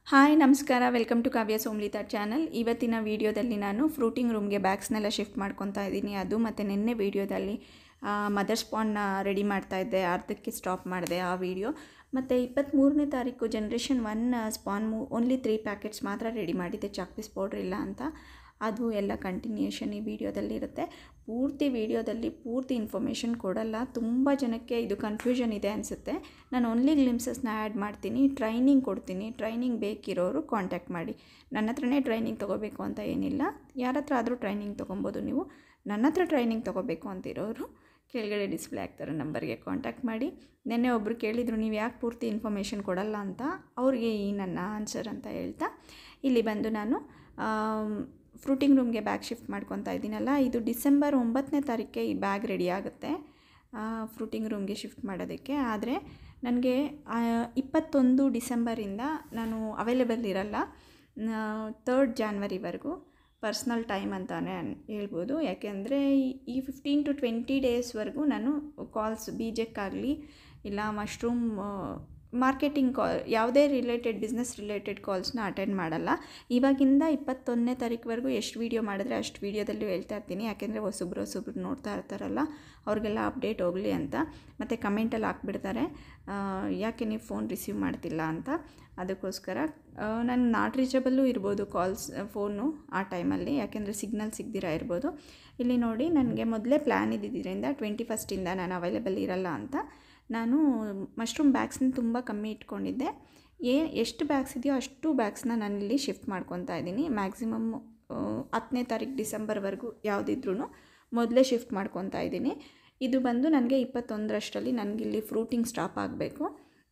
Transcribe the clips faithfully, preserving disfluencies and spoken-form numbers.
Hi ನಮಸ್ಕಾರ, welcome to Kavya Somlita channel. ಇವತ್ತಿನ ವೀಡಿಯೋದಲ್ಲಿ ನಾನು ಫ್ರೂಟಿಂಗ್ ರೂಮ್ಗೆ ಬ್ಯಾಗ್ಸ್ನೆಲ್ಲ ಶಿಫ್ಟ್ ಮಾಡ್ಕೊತಾ ಇದ್ದೀನಿ. ಅದು ಮತ್ತು ನಿನ್ನೆ ವೀಡಿಯೋದಲ್ಲಿ ಮದರ್ ಸ್ಪಾನ್ನ ರೆಡಿ ಮಾಡ್ತಾಯಿದ್ದೆ, ಅರ್ಧಕ್ಕೆ ಸ್ಟಾಪ್ ಮಾಡಿದೆ ಆ ವಿಡಿಯೋ. ಮತ್ತು ಇಪ್ಪತ್ತ್ಮೂರನೇ ತಾರೀಕು ಜನ್ರೇಷನ್ ಒನ್ ಸ್ಪಾನ್ ಮೂ ಓನ್ಲಿ ತ್ರೀ ಪ್ಯಾಕೆಟ್ಸ್ ಮಾತ್ರ ರೆಡಿ ಮಾಡಿದ್ದೆ, ಚಾಕ್ ಪೀಸ್ ಪೌಡ್ರ್ ಇಲ್ಲ ಅಂತ. ಅದು ಎಲ್ಲ ಕಂಟಿನ್ಯೂಷನ್ ಈ ವಿಡಿಯೋದಲ್ಲಿರುತ್ತೆ. ಪೂರ್ತಿ ವಿಡಿಯೋದಲ್ಲಿ ಪೂರ್ತಿ ಇನ್ಫಾರ್ಮೇಷನ್ ಕೊಡಲ್ಲ, ತುಂಬ ಜನಕ್ಕೆ ಇದು ಕನ್ಫ್ಯೂಷನ್ ಇದೆ ಅನಿಸುತ್ತೆ. ನಾನು ಓನ್ಲಿ ಗ್ಲಿಮ್ಸಸ್ನ ಆ್ಯಡ್ ಮಾಡ್ತೀನಿ, ಟ್ರೈನಿಂಗ್ ಕೊಡ್ತೀನಿ. ಟ್ರೈನಿಂಗ್ ಬೇಕಿರೋರು ಕಾಂಟ್ಯಾಕ್ಟ್ ಮಾಡಿ. ನನ್ನ ಹತ್ರನೇ ಟ್ರೈನಿಂಗ್ ತೊಗೋಬೇಕು ಅಂತ ಏನಿಲ್ಲ, ಯಾರ ಹತ್ರ ಆದರೂ ಟ್ರೈನಿಂಗ್ ತೊಗೊಬೋದು ನೀವು. ನನ್ನ ಹತ್ರ ಟ್ರೈನಿಂಗ್ ತೊಗೋಬೇಕು ಅಂತಿರೋರು ಕೆಳಗಡೆ ಡಿಸ್ಪ್ಲೇ ಆಗ್ತಾರೋ ನಂಬರ್ಗೆ ಕಾಂಟ್ಯಾಕ್ಟ್ ಮಾಡಿ. ನೆನ್ನೆ ಒಬ್ಬರು ಕೇಳಿದರು, ನೀವು ಯಾಕೆ ಪೂರ್ತಿ ಇನ್ಫಾರ್ಮೇಷನ್ ಕೊಡಲ್ಲ ಅಂತ. ಅವ್ರಿಗೆ ಈ ನನ್ನ ಆನ್ಸರ್ ಅಂತ ಹೇಳ್ತಾ ಇಲ್ಲಿ ಬಂದು ನಾನು ಫ್ರೂಟಿಂಗ್ ರೂಮ್ಗೆ ಬ್ಯಾಗ್ ಶಿಫ್ಟ್ ಮಾಡ್ಕೊತಾ ಇದ್ದೀನಲ್ಲ, ಇದು ಡಿಸೆಂಬರ್ ಒಂಬತ್ತನೇ ತಾರೀಕಿಗೆ ಈ ಬ್ಯಾಗ್ ರೆಡಿ ಆಗುತ್ತೆ ಫ್ರೂಟಿಂಗ್ ರೂಮ್ಗೆ ಶಿಫ್ಟ್ ಮಾಡೋದಕ್ಕೆ. ಆದರೆ ನನಗೆ ಇಪ್ಪತ್ತೊಂದು ಡಿಸೆಂಬರಿಂದ ನಾನು ಅವೈಲೇಬಲ್ ಇರಲ್ಲ, ತರ್ಡ್ ಜಾನ್ವರಿವರೆಗೂ ಪರ್ಸ್ನಲ್ ಟೈಮ್ ಅಂತಲೇ ಹೇಳ್ಬೋದು. ಯಾಕೆಂದರೆ ಈ ಫಿಫ್ಟೀನ್ ಟು ಟ್ವೆಂಟಿ ಡೇಸ್ವರೆಗೂ ನಾನು ಕಾಲ್ಸ್ ಬೀಜಕ್ಕಾಗಲಿ ಇಲ್ಲ ಮಶ್ರೂಮ್ ಮಾರ್ಕೆಟಿಂಗ್ ಕಾಲ್ ಯಾವುದೇ ರಿಲೇಟೆಡ್ ಬಿಸ್ನೆಸ್ ರಿಲೇಟೆಡ್ ಕಾಲ್ಸ್ನ ಅಟೆಂಡ್ ಮಾಡಲ್ಲ. ಇವಾಗಿಂದ ಇಪ್ಪತ್ತೊಂದನೇ ತಾರೀಕುವರೆಗೂ ಎಷ್ಟು ವೀಡಿಯೋ ಮಾಡಿದ್ರೆ ಅಷ್ಟು ವೀಡಿಯೋದಲ್ಲೂ ಹೇಳ್ತಾ ಇರ್ತೀನಿ. ಯಾಕೆಂದರೆ ಹೊಸಬ್ರು ಹೊಸಬ್ರು ನೋಡ್ತಾ ಇರ್ತಾರಲ್ಲ, ಅವ್ರಿಗೆಲ್ಲ ಅಪ್ಡೇಟ್ ಹೋಗಲಿ ಅಂತ. ಮತ್ತು ಕಮೆಂಟಲ್ಲಿ ಹಾಕ್ಬಿಡ್ತಾರೆ, ಯಾಕೆ ನೀವು ಫೋನ್ ರಿಸೀವ್ ಮಾಡ್ತಿಲ್ಲ ಅಂತ. ಅದಕ್ಕೋಸ್ಕರ ನಾನು ನಾಟ್ ರೀಚಬಲ್ಲು ಇರ್ಬೋದು ಕಾಲ್ಸ್ ಫೋನು ಆ ಟೈಮಲ್ಲಿ, ಯಾಕೆಂದರೆ ಸಿಗ್ನಲ್ ಸಿಗ್ದಿರ ಇರ್ಬೋದು. ಇಲ್ಲಿ ನೋಡಿ, ನನಗೆ ಮೊದಲೇ ಪ್ಲ್ಯಾನ್ ಇದ್ದಿದ್ದರಿಂದ ಟ್ವೆಂಟಿ ಫಸ್ಟಿಂದ ನಾನು ಅವೈಲೇಬಲ್ ಇರಲ್ಲ ಅಂತ ನಾನು ಮಶ್ರೂಮ್ ಬ್ಯಾಗ್ಸ್ನ ತುಂಬ ಕಮ್ಮಿ ಇಟ್ಕೊಂಡಿದ್ದೆ. ಏ ಎಷ್ಟು ಬ್ಯಾಗ್ಸ್ ಇದೆಯೋ ಅಷ್ಟು ಬ್ಯಾಗ್ಸ್ನ ನಾನಿಲ್ಲಿ ಶಿಫ್ಟ್ ಮಾಡ್ಕೊತಾ ಇದ್ದೀನಿ. ಮ್ಯಾಕ್ಸಿಮಮ್ ಹತ್ತನೇ ತಾರೀಕು ಡಿಸೆಂಬರ್ವರೆಗೂ ಯಾವುದಿದ್ರೂ ಮೊದಲೇ ಶಿಫ್ಟ್ ಮಾಡ್ಕೊತಾ ಇದ್ದೀನಿ. ಇದು ಬಂದು ನನಗೆ ಇಪ್ಪತ್ತೊಂದರಷ್ಟರಲ್ಲಿ ನನಗಿಲ್ಲಿ ಫ್ರೂಟಿಂಗ್ ಸ್ಟಾಪ್ ಆಗಬೇಕು.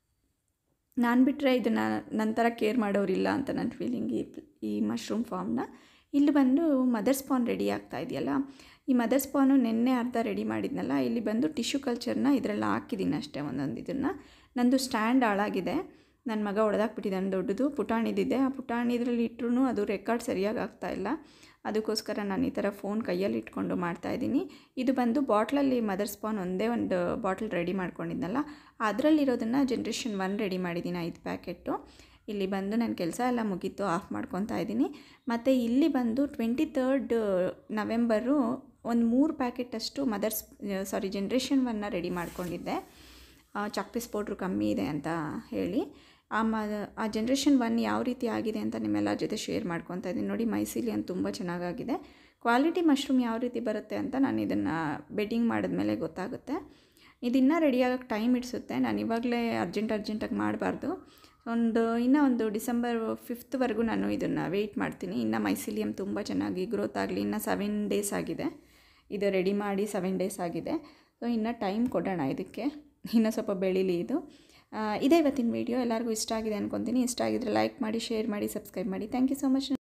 ನಾನು ಬಿಟ್ಟರೆ ಇದನ್ನು ನಂತರ ಕೇರ್ ಮಾಡೋರಿಲ್ಲ ಅಂತ ನನ್ನ ಫೀಲಿಂಗ್ ಈ ಈ ಮಶ್ರೂಮ್ ಫಾರ್ಮ್ನ. ಇಲ್ಲಿ ಬಂದು ಮದರ್ ಸ್ಪಾನ್ ರೆಡಿ ಆಗ್ತಾ ಇದೆಯಲ್ಲ, ಈ ಮದರ್ ಸ್ಪಾನು ನಿನ್ನೆ ಅರ್ಧ ರೆಡಿ ಮಾಡಿದ್ನಲ್ಲ, ಇಲ್ಲಿ ಬಂದು ಟಿಶ್ಯೂ ಕಲ್ಚರ್ನ ಇದರಲ್ಲಿ ಹಾಕಿದ್ದೀನಿ ಅಷ್ಟೇ ಒಂದೊಂದು ಇದನ್ನು. ನಂದು ಸ್ಟ್ಯಾಂಡ್ ಹಾಳಾಗಿದೆ, ನನ್ನ ಮಗ ಹೊಡೆದಾಕ್ಬಿಟ್ಟಿದ್ದಾನೆ ದೊಡ್ಡದು, ಪುಟಾಣಿದಿದೆ. ಆ ಪುಟಾಣಿ ಇದರಲ್ಲಿ ಇಟ್ಟರು ಅದು ರೆಕಾರ್ಡ್ ಸರಿಯಾಗಿ ಆಗ್ತಾಯಿಲ್ಲ. ಅದಕ್ಕೋಸ್ಕರ ನಾನು ಈ ಥರ ಫೋನ್ ಕೈಯಲ್ಲಿ ಇಟ್ಕೊಂಡು ಮಾಡ್ತಾಯಿದ್ದೀನಿ. ಇದು ಬಂದು ಬಾಟ್ಲಲ್ಲಿ ಮದರ್ ಸ್ಪಾನ್ ಒಂದೇ ಒಂದು ಬಾಟ್ಲ್ ರೆಡಿ ಮಾಡ್ಕೊಂಡಿದ್ನಲ್ಲ, ಅದರಲ್ಲಿರೋದನ್ನು ಜನ್ರೇಷನ್ ಒನ್ ರೆಡಿ ಮಾಡಿದ್ದೀನಿ, ಐದು ಪ್ಯಾಕೆಟು. ಇಲ್ಲಿ ಬಂದು ನನ್ನ ಕೆಲಸ ಎಲ್ಲ ಮುಗೀತು, ಆಫ್ ಮಾಡ್ಕೊತಾ ಇದ್ದೀನಿ. ಮತ್ತು ಇಲ್ಲಿ ಬಂದು ಟ್ವೆಂಟಿ ತರ್ಡ್ ನವೆಂಬರು ಒಂದು ಮೂರು ಪ್ಯಾಕೆಟಷ್ಟು ಮದರ್ಸ್ ಸಾರಿ ಜನ್ರೇಷನ್ ಒನ್ನ ರೆಡಿ ಮಾಡ್ಕೊಂಡಿದ್ದೆ, ಚಾಕ್ ಪೀಸ್ ಪೌಡ್ರು ಕಮ್ಮಿ ಇದೆ ಅಂತ ಹೇಳಿ. ಆ ಮ ಆ ಜನ್ರೇಷನ್ ಒನ್ ಯಾವ ರೀತಿ ಆಗಿದೆ ಅಂತ ನಿಮ್ಮೆಲ್ಲರ ಜೊತೆ ಶೇರ್ ಮಾಡ್ಕೊತಾ ಇದ್ದೀನಿ. ನೋಡಿ, ಮೈಸೀಲಿಯನ್ ತುಂಬ ಚೆನ್ನಾಗಾಗಿದೆ. ಕ್ವಾಲಿಟಿ ಮಶ್ರೂಮ್ ಯಾವ ರೀತಿ ಬರುತ್ತೆ ಅಂತ ನಾನು ಇದನ್ನು ಬೆಡ್ಡಿಂಗ್ ಮಾಡಿದ್ಮೇಲೆ ಗೊತ್ತಾಗುತ್ತೆ. ಇದನ್ನು ರೆಡಿಯಾಗೋಕ್ಕೆ ಟೈಮ್ ಇಡಿಸುತ್ತೆ. ನಾನು ಇವಾಗಲೇ ಅರ್ಜೆಂಟ್ ಅರ್ಜೆಂಟಾಗಿ ಮಾಡಬಾರ್ದು. ಒಂದು ಇನ್ನೂ ಒಂದು ಡಿಸೆಂಬರ್ ಫಿಫ್ತ್ವರೆಗೂ ನಾನು ಇದನ್ನು ವೆಯ್ಟ್ ಮಾಡ್ತೀನಿ. ಇನ್ನು ಮೈಸೀಲಿಯಮ್ ತುಂಬ ಚೆನ್ನಾಗಿ ಗ್ರೋತ್ ಆಗಲಿ. ಇನ್ನು ಸೆವೆನ್ ಡೇಸ್ ಆಗಿದೆ ಇದು ರೆಡಿ ಮಾಡಿ, ಸೆವೆನ್ ಡೇಸ್ ಆಗಿದೆ. ಸೊ ಇನ್ನು ಟೈಮ್ ಕೊಡೋಣ ಇದಕ್ಕೆ, ಇನ್ನೂ ಸ್ವಲ್ಪ ಬೆಳೀಲಿ ಇದು. ಇದೇ ಇವತ್ತಿನ ವೀಡಿಯೋ. ಎಲ್ಲರಿಗೂ ಇಷ್ಟ ಆಗಿದೆ ಅಂದ್ಕೊತೀನಿ. ಇಷ್ಟ ಆಗಿದ್ರೆ ಲೈಕ್ ಮಾಡಿ, ಶೇರ್ ಮಾಡಿ, ಸಬ್ಸ್ಕ್ರೈಬ್ ಮಾಡಿ. Thank you so much.